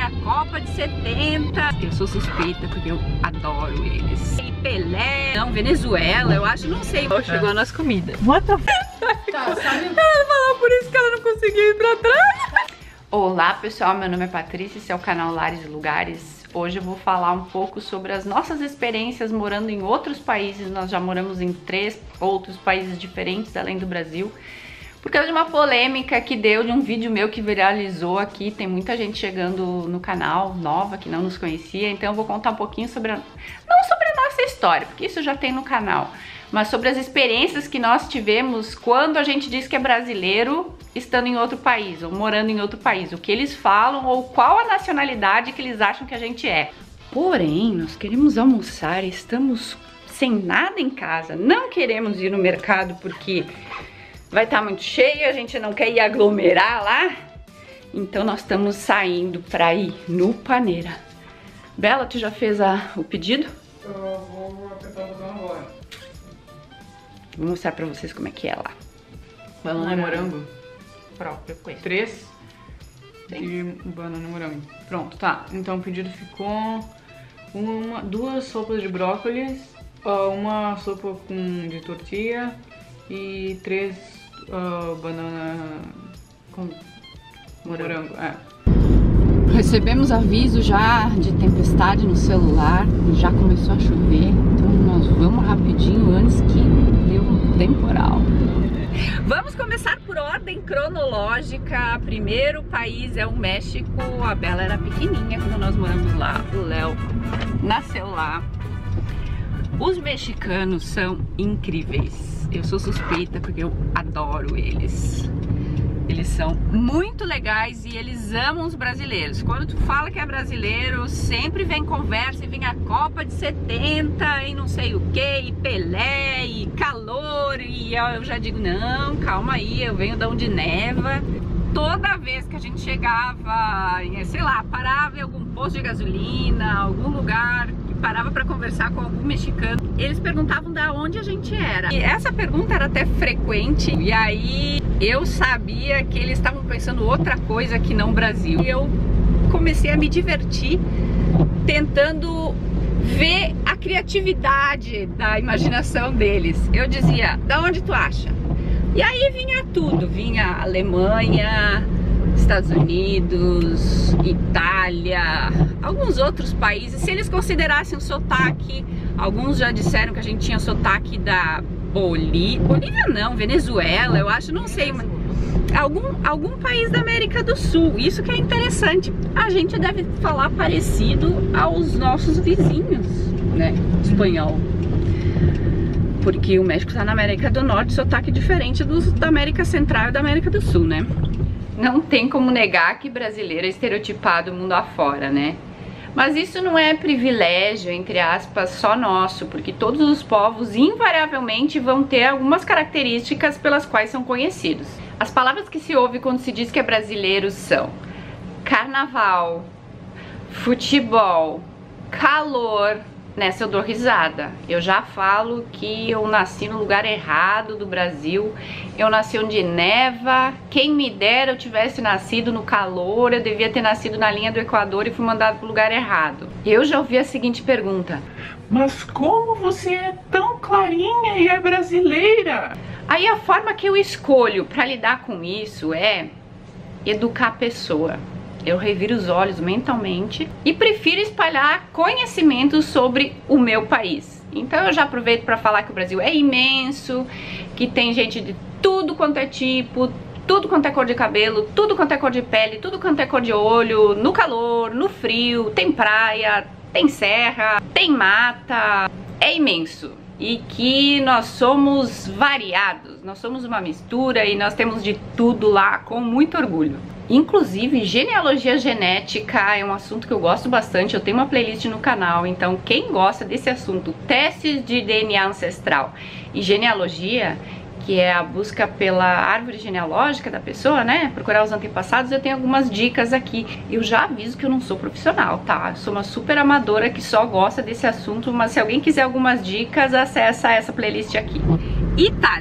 a Copa de 70. Eu sou suspeita porque eu adoro eles. E Pelé, não, Venezuela, eu acho, não sei. Chegou a nossa comida. What the f... Tá, sabe? Ela falou por isso que ela não conseguiu ir pra trás. Olá pessoal, meu nome é Patrícia, esse é o canal Lares e Lugares. Hoje eu vou falar um pouco sobre as nossas experiências morando em outros países. Nós já moramos em 3 outros países diferentes além do Brasil. Por causa de uma polêmica que deu de um vídeo meu que viralizou aqui. Tem muita gente chegando no canal, nova, que não nos conhecia. Então eu vou contar um pouquinho sobre não sobre a nossa história, porque isso já tem no canal, mas sobre as experiências que nós tivemos quando a gente diz que é brasileiro estando em outro país, ou morando em outro país. O que eles falam, ou qual a nacionalidade que eles acham que a gente é. Porém, nós queremos almoçar, estamos sem nada em casa, não queremos ir no mercado porque vai estar muito cheio, a gente não quer ir aglomerar lá. Então nós estamos saindo para ir no Paneira. Bela, tu já fez o pedido? Eu vou tentar fazer agora. Vou mostrar pra vocês como é que é lá. Banana e morango. Própria coisa. 3 e banana e morango. Pronto, tá. Então o pedido ficou 2 sopas de brócolis, uma sopa de tortilha e 3 banana com morango. Recebemos aviso já de tempestade no celular, já começou a chover, então nós vamos rapidinho antes que dê um temporal. Vamos começar por ordem cronológica. Primeiro país é o México. A Bela era pequenininha quando nós moramos lá, o Léo nasceu lá. Os mexicanos são incríveis. Eu sou suspeita porque eu adoro eles. Eles são muito legais e eles amam os brasileiros. Quando tu fala que é brasileiro, sempre vem conversa e vem a Copa de 70 e não sei o que, e Pelé, e calor, e eu já digo, não, calma aí, eu venho de onde neva. Toda vez que a gente chegava, sei lá, parava em algum posto de gasolina, algum lugar, parava para conversar com algum mexicano, eles perguntavam da onde a gente era. E essa pergunta era até frequente, e aí eu sabia que eles estavam pensando outra coisa que não Brasil. E eu comecei a me divertir tentando ver a criatividade da imaginação deles. Eu dizia, da onde tu acha? E aí vinha tudo, vinha Alemanha, Estados Unidos, Itália, alguns outros países. Se eles considerassem o sotaque, alguns já disseram que a gente tinha sotaque da Bolívia não, Venezuela, eu acho, não sei, mas algum país da América do Sul. Isso que é interessante, a gente deve falar parecido aos nossos vizinhos, né, espanhol. Porque o México está na América do Norte, sotaque diferente da América Central e da América do Sul, né? Não tem como negar que brasileiro é estereotipado mundo afora, né? Mas isso não é privilégio, entre aspas, só nosso, porque todos os povos invariavelmente vão ter algumas características pelas quais são conhecidos. As palavras que se ouve quando se diz que é brasileiro são carnaval, futebol, calor. Nessa eu dou risada. Eu já falo que eu nasci no lugar errado do Brasil. Eu nasci onde neva. Quem me dera eu tivesse nascido no calor. Eu devia ter nascido na linha do Equador e fui mandado pro lugar errado. Eu já ouvi a seguinte pergunta: mas como você é tão clarinha e é brasileira? Aí a forma que eu escolho para lidar com isso é educar a pessoa. Eu reviro os olhos mentalmente e prefiro espalhar conhecimentos sobre o meu país. Então eu já aproveito para falar que o Brasil é imenso, que tem gente de tudo quanto é tipo, tudo quanto é cor de cabelo, tudo quanto é cor de pele, tudo quanto é cor de olho, no calor, no frio, tem praia, tem serra, tem mata, é imenso. E que nós somos variados, nós somos uma mistura e nós temos de tudo lá com muito orgulho. Inclusive, genealogia genética é um assunto que eu gosto bastante, eu tenho uma playlist no canal, então quem gosta desse assunto, testes de DNA ancestral e genealogia, que é a busca pela árvore genealógica da pessoa, né, procurar os antepassados, eu tenho algumas dicas aqui. Eu já aviso que eu não sou profissional, tá? Eu sou uma super amadora que só gosta desse assunto, mas se alguém quiser algumas dicas, acessa essa playlist aqui. Itália.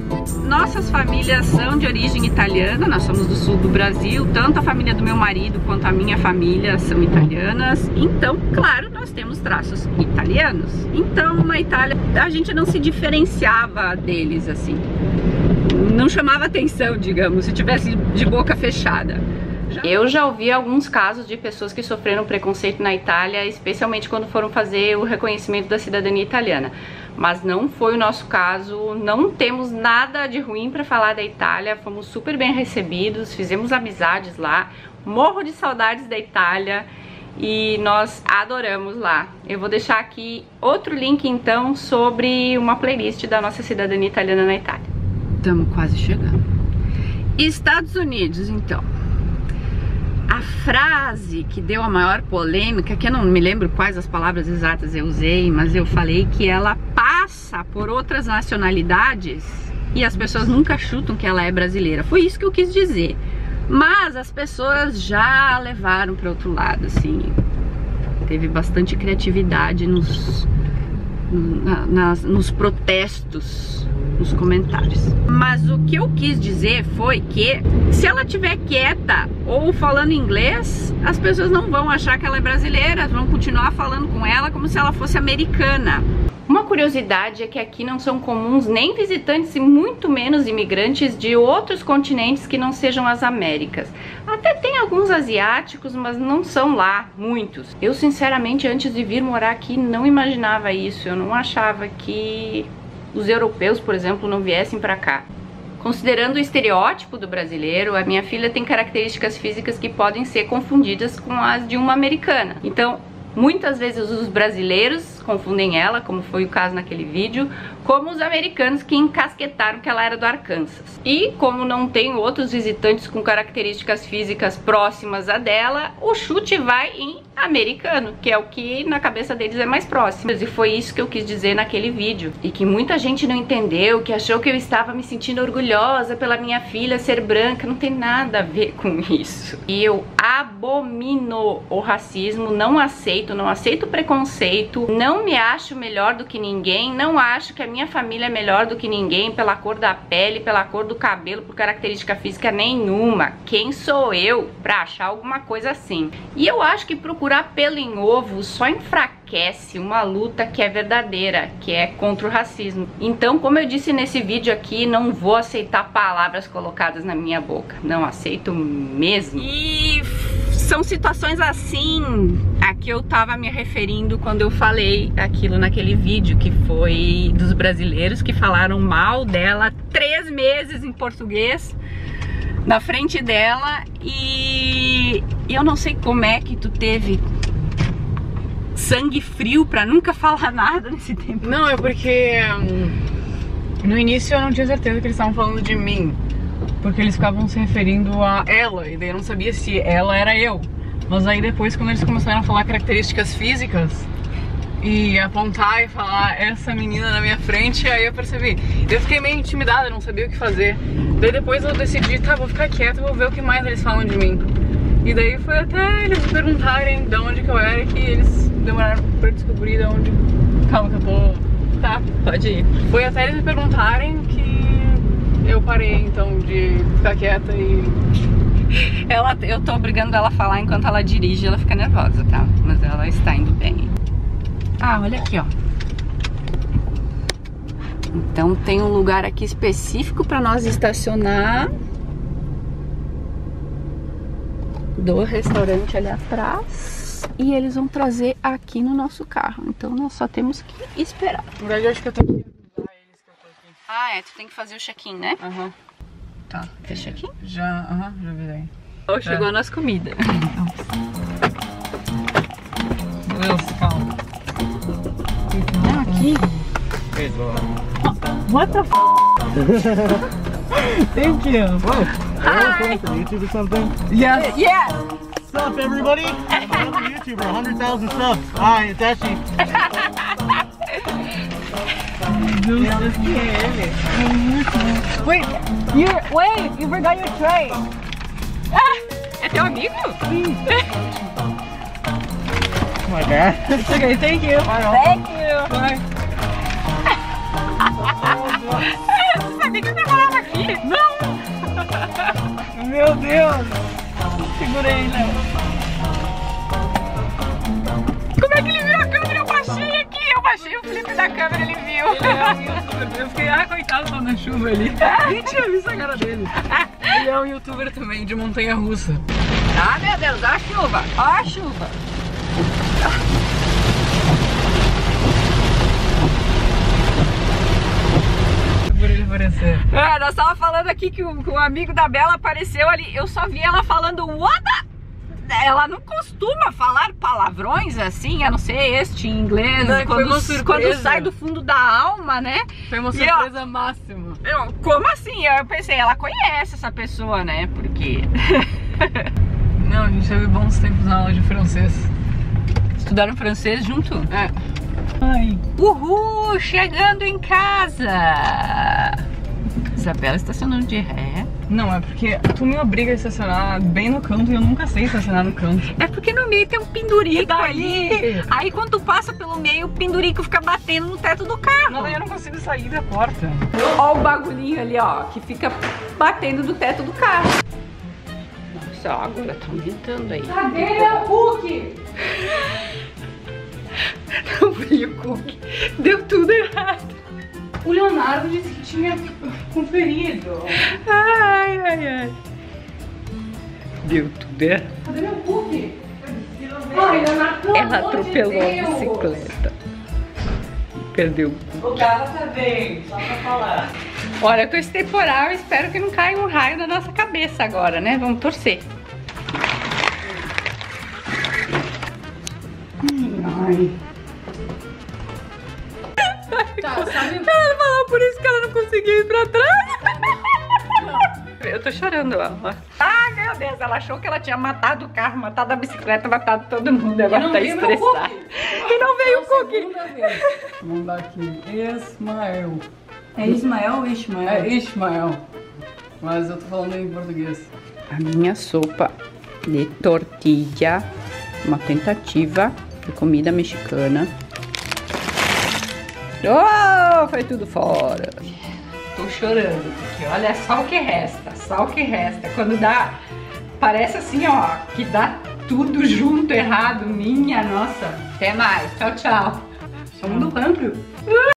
Nossas famílias são de origem italiana, nós somos do sul do Brasil, tanto a família do meu marido quanto a minha família são italianas, então, claro, nós temos traços italianos. Então, na Itália, a gente não se diferenciava deles, assim, não chamava atenção, digamos, se tivesse de boca fechada. Eu já ouvi alguns casos de pessoas que sofreram preconceito na Itália, especialmente quando foram fazer o reconhecimento da cidadania italiana. Mas não foi o nosso caso, não temos nada de ruim para falar da Itália, fomos super bem recebidos, fizemos amizades lá, morro de saudades da Itália e nós adoramos lá. Eu vou deixar aqui outro link então sobre uma playlist da nossa cidadania italiana na Itália. Estamos quase chegando. Estados Unidos, então. A frase que deu a maior polêmica, que eu não me lembro quais as palavras exatas eu usei, mas eu falei que ela passa por outras nacionalidades e as pessoas nunca chutam que ela é brasileira. Foi isso que eu quis dizer. Mas as pessoas já levaram para outro lado, assim. Teve bastante criatividade nos protestos, nos comentários. Mas o que eu quis dizer foi que se ela estiver quieta ou falando inglês, as pessoas não vão achar que ela é brasileira, vão continuar falando com ela como se ela fosse americana. Uma curiosidade é que aqui não são comuns nem visitantes e muito menos imigrantes de outros continentes que não sejam as Américas. Até tem alguns asiáticos, mas não são lá muitos. Eu sinceramente antes de vir morar aqui não imaginava isso, eu não achava que os europeus, por exemplo, não viessem pra cá. Considerando o estereótipo do brasileiro, a minha filha tem características físicas que podem ser confundidas com as de uma americana. Então, muitas vezes os brasileiros confundem ela, como foi o caso naquele vídeo, como os americanos que encasquetaram que ela era do Arkansas. E como não tem outros visitantes com características físicas próximas a dela, o chute vai em americano, que é o que na cabeça deles é mais próximo. E foi isso que eu quis dizer naquele vídeo. E que muita gente não entendeu, que achou que eu estava me sentindo orgulhosa pela minha filha ser branca. Não tem nada a ver com isso. E eu abomino o racismo, não aceito o preconceito, não me acho melhor do que ninguém, não acho que a minha família é melhor do que ninguém pela cor da pele, pela cor do cabelo, por característica física nenhuma. Quem sou eu pra achar alguma coisa assim? E eu acho que procurar pelo em ovo só enfraquece uma luta que é verdadeira, que é contra o racismo. Então, como eu disse nesse vídeo aqui, não vou aceitar palavras colocadas na minha boca. Não aceito mesmo. E são situações assim a que eu tava me referindo quando eu falei aquilo naquele vídeo, que foi dos brasileiros que falaram mal dela 3 meses em português na frente dela. E eu não sei como é que tu teve sangue frio pra nunca falar nada nesse tempo. Não, é porque no início eu não tinha certeza que eles estavam falando de mim, porque eles ficavam se referindo a ela, e daí eu não sabia se ela era eu. Mas aí depois, quando eles começaram a falar características físicas e apontar e falar essa menina na minha frente, aí eu percebi. Eu fiquei meio intimidada, não sabia o que fazer. Daí depois eu decidi, tá, vou ficar quieta, vou ver o que mais eles falam de mim. E daí foi até eles me perguntarem de onde que eu era, que eles demoraram pra descobrir de onde... Calma que eu tô... Tá, pode ir. Foi até eles me perguntarem que eu parei então de ficar quieta e... Eu tô obrigando ela a falar enquanto ela dirige, ela fica nervosa, tá? Mas ela está indo bem. Ah, olha aqui, ó. Então tem um lugar aqui específico pra nós estacionar. Do restaurante ali atrás. E eles vão trazer aqui no nosso carro. Então nós só temos que esperar. Na verdade, eu acho que eu tenho que avisar eles que eu tô aqui. Ah, é, tu tem que fazer o check-in, né? Aham. Tá, fez check-in? Já avisei. Oh, chegou a nossa comida. Deus, calma. Ah, aqui. What the f***? Thank you. Whoa. Hi. YouTube or something? Yes. Yes. What's up, everybody? I'm another YouTuber, 100,000 subs. Hi, it's Ashi. Wait, you forgot your tray. É teu amigo? My bad. It's okay, thank you. Thank you. Bye. Você sabia tem que demorar aqui. Não! Meu Deus! Segurei, Léo. Como é que ele viu a câmera? Eu baixei aqui. Eu baixei o flip da câmera, ele viu. Ele é um youtuber. Eu fiquei, coitado, tá na chuva ali. Nem tinha visto a cara dele. Ele é um youtuber também, de montanha-russa. Ah, meu Deus, olha a chuva. Olha a chuva. Por ele aparecer. Nós tava falando aqui que o amigo da Bela apareceu ali. Eu só vi ela falando what the... Ela não costuma falar palavrões assim, a não ser este em inglês. Não, quando sai do fundo da alma, né? Foi uma surpresa máxima. Como assim? Eu pensei, ela conhece essa pessoa, né? Porque... Não, a gente teve bons tempos na aula de francês. Estudaram francês junto? É. Ai. Uhul! Chegando em casa! Isabela estacionando de ré. Não, é porque tu me obriga a estacionar bem no canto e eu nunca sei estacionar no canto. É porque no meio tem um pendurico E daí? ali. Aí quando tu passa pelo meio, o pendurico fica batendo no teto do carro. Não, daí eu não consigo sair da porta. Ó o bagulhinho ali, ó, que fica batendo no teto do carro. Nossa, ó, agora tá aumentando aí. Cadê o Hulk? Não vi o cookie. Deu tudo errado. O Leonardo disse que tinha conferido. Ai, ai, ai. Deu tudo errado. Cadê meu Hulk? Ela atropelou a bicicleta. Perdeu. O cara tá bem, só pra falar. Olha, com esse temporal, eu espero que não caia um raio na nossa cabeça agora, né? Vamos torcer. Ai. Tá, sabe? Ela falou por isso que ela não conseguiu ir pra trás. Eu tô chorando, ó. Ai, meu Deus, ela achou que ela tinha matado o carro, matado a bicicleta, matado todo mundo. Agora tá estressada. E não veio o cookie. Vamos dar aqui. Ismael. É Ismael ou Ismael? É Ismael. Mas eu tô falando em português. A minha sopa de tortilha, uma tentativa de comida mexicana. Oh, foi tudo fora. Tô chorando, porque olha só o que resta, só o que resta. Quando dá, parece assim, ó, que dá tudo junto errado, minha nossa. Até mais, tchau, tchau. Somos do Rampro.